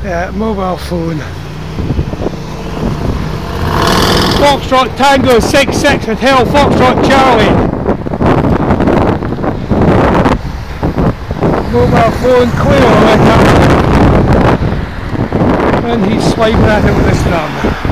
Mobile phone. Foxtrot Tango 66 Hotel Foxtrot Charlie. Mobile phone clear lit up. And he's swiping at it with his thumb.